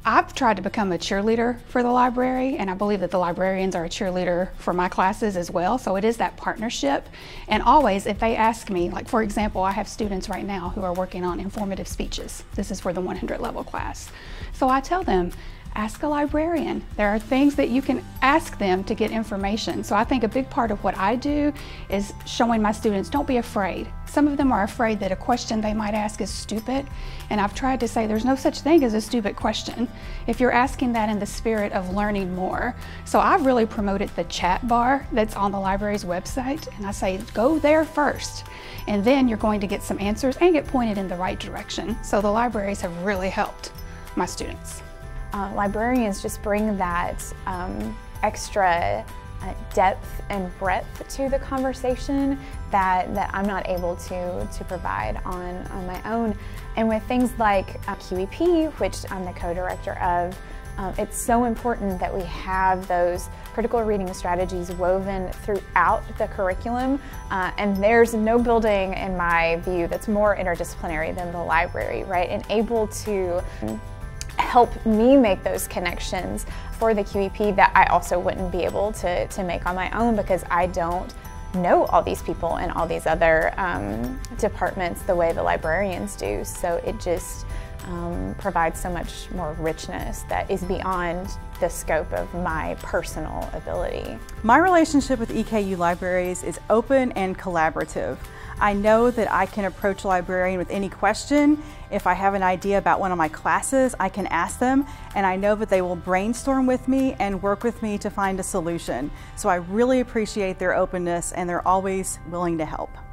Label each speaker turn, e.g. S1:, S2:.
S1: I've tried to become a cheerleader for the library, and I believe that the librarians are a cheerleader for my classes as well. So it is that partnership. And always, if they ask me, like for example, I have students right now who are working on informative speeches. This is for the 100 level class. So I tell them, ask a librarian. There are things that you can ask them to get information. So I think a big part of what I do is showing my students, don't be afraid. Some of them are afraid that a question they might ask is stupid, and I've tried to say there's no such thing as a stupid question if you're asking that in the spirit of learning more. So I've really promoted the chat bar that's on the library's website, and I say go there first, and then you're going to get some answers and get pointed in the right direction. So the libraries have really helped my students.
S2: Librarians just bring that extra depth and breadth to the conversation that I'm not able to provide on my own. And with things like QEP, which I'm the co-director of, it's so important that we have those critical reading strategies woven throughout the curriculum. And there's no building, in my view, that's more interdisciplinary than the library, right? And able to help me make those connections for the QEP that I also wouldn't be able to make on my own, because I don't know all these people and all these other departments the way the librarians do. So it just provides so much more richness that is beyond the scope of my personal ability.
S3: My relationship with EKU Libraries is open and collaborative. I know that I can approach a librarian with any question. If I have an idea about one of my classes, I can ask them, and I know that they will brainstorm with me and work with me to find a solution. So I really appreciate their openness, and they're always willing to help.